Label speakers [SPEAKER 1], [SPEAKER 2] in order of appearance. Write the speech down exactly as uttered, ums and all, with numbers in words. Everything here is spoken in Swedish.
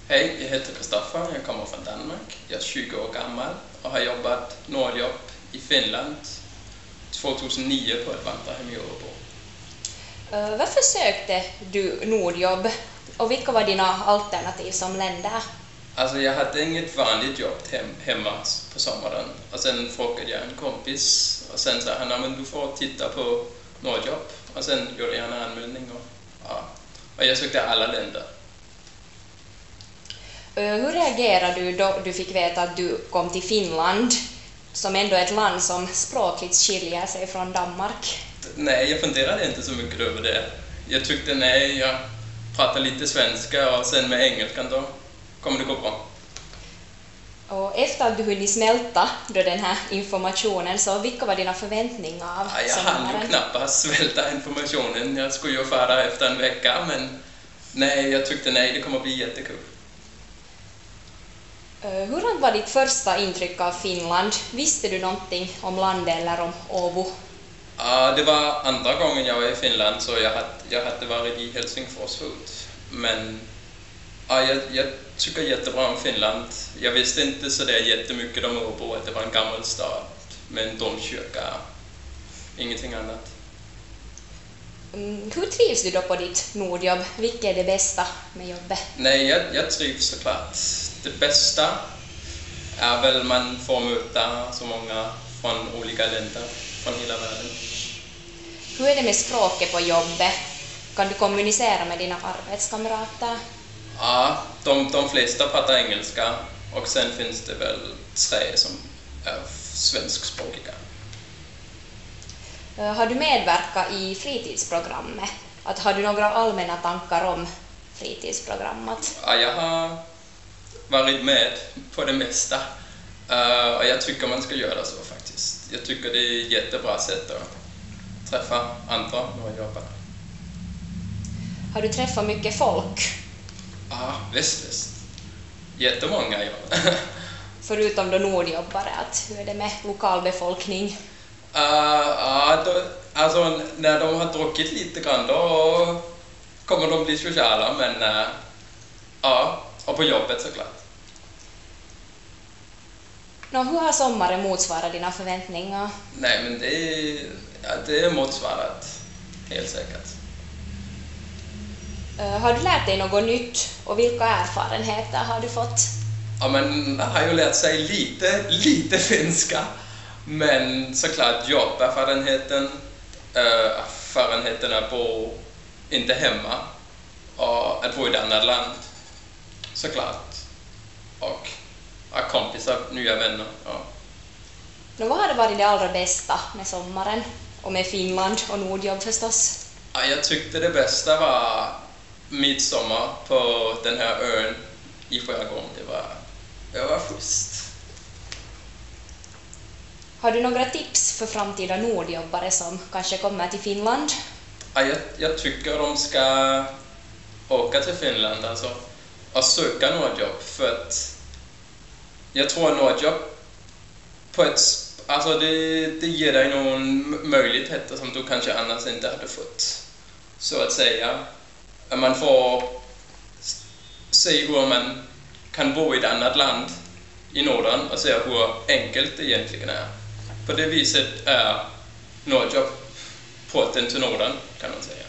[SPEAKER 1] Hej, jag heter Kristoffer, jag kommer från Danmark. Jag är tjugo år gammal och har jobbat Nordjobb i Finland tjugohundranio på ett vandrarhem i Åbo.
[SPEAKER 2] Uh, varför sökte du Nordjobb och vilka var dina alternativ som länder?
[SPEAKER 1] Alltså jag hade inget vanligt jobb hem, hemma på sommaren och sen frågade jag en kompis och sen sa han att du får titta på Nordjobb och sen gjorde jag en anmälning och, ja, och jag sökte alla länder.
[SPEAKER 2] Hur reagerade du då du fick veta att du kom till Finland, som ändå är ett land som språkligt skiljer sig från Danmark?
[SPEAKER 1] Nej, jag funderade inte så mycket över det. Jag tyckte nej, jag pratar lite svenska och sen med engelskan då kommer det gå bra.
[SPEAKER 2] Och efter att du hunnit smälta då den här informationen, så vilka var dina förväntningar av
[SPEAKER 1] ja, Jag hann ju knappast svälta informationen. Jag skulle ju fara efter en vecka, men nej, jag tyckte nej, det kommer bli jättekul.
[SPEAKER 2] Hur var ditt första intryck av Finland? Visste du någonting om landet eller om Åbo?
[SPEAKER 1] Ja, det var andra gången jag var i Finland, så jag hade, jag hade varit i Helsingfors förut. Men ja, jag, jag tycker jättebra om Finland. Jag visste inte så där jättemycket om Åbo, att det var en gammal stad med en domkyrka. Ingenting annat.
[SPEAKER 2] Mm, hur trivs du då på ditt Nordjobb? Vilket är det bästa med jobbet?
[SPEAKER 1] Nej, jag, jag trivs såklart. Det bästa är väl man får möta så många från olika länder, från hela världen.
[SPEAKER 2] Hur är det med språket på jobbet? Kan du kommunicera med dina arbetskamrater?
[SPEAKER 1] Ja, de, de flesta pratar engelska och sen finns det väl tre som är svenskspråkiga.
[SPEAKER 2] Har du medverkat i fritidsprogrammet? Att har du några allmänna tankar om fritidsprogrammet?
[SPEAKER 1] Ja, jag har varit med på det mesta uh, och jag tycker man ska göra så faktiskt. Jag tycker det är ett jättebra sätt att träffa andra nordjobbare.
[SPEAKER 2] Har du träffat mycket folk?
[SPEAKER 1] Ja, visst, visst. Jättemånga, ja.
[SPEAKER 2] Förutom då nordjobbare, att hur är det med lokalbefolkning?
[SPEAKER 1] Uh, ja, då, alltså när de har druckit lite grann då kommer de bli sociala, men uh, ja, och på jobbet såklart.
[SPEAKER 2] Nå, hur har sommaren motsvarat dina förväntningar?
[SPEAKER 1] Nej, men det är, ja, det är motsvarat, helt säkert.
[SPEAKER 2] Uh, har du lärt dig något nytt och vilka erfarenheter har du fått?
[SPEAKER 1] Ja, men jag har ju lärt sig lite, lite finska. Men såklart jobberfarenheten, äh, erfarenheten att bo inte hemma och att bo i ett annat land, såklart. Och att kompisar, nya vänner. Ja.
[SPEAKER 2] Nå, vad har det varit det allra bästa med sommaren och med Finland och Nordjobb förstås?
[SPEAKER 1] Ja, jag tyckte det bästa var midsommar på den här ön i skärgården. Det var, det var schysst.
[SPEAKER 2] Har du några tips för framtida nordjobbare som kanske kommer till Finland?
[SPEAKER 1] Ja, jag, jag tycker de ska åka till Finland alltså, och söka Nordjobb, för att jag tror att Nordjobb på ett, alltså det, det ger dig någon möjligheter som du kanske annars inte hade fått, så att säga. Man får se hur man kan bo i ett annat land i Norden och se hur enkelt det egentligen är. På det viset är Nordjobb porten till Norden, kan man säga.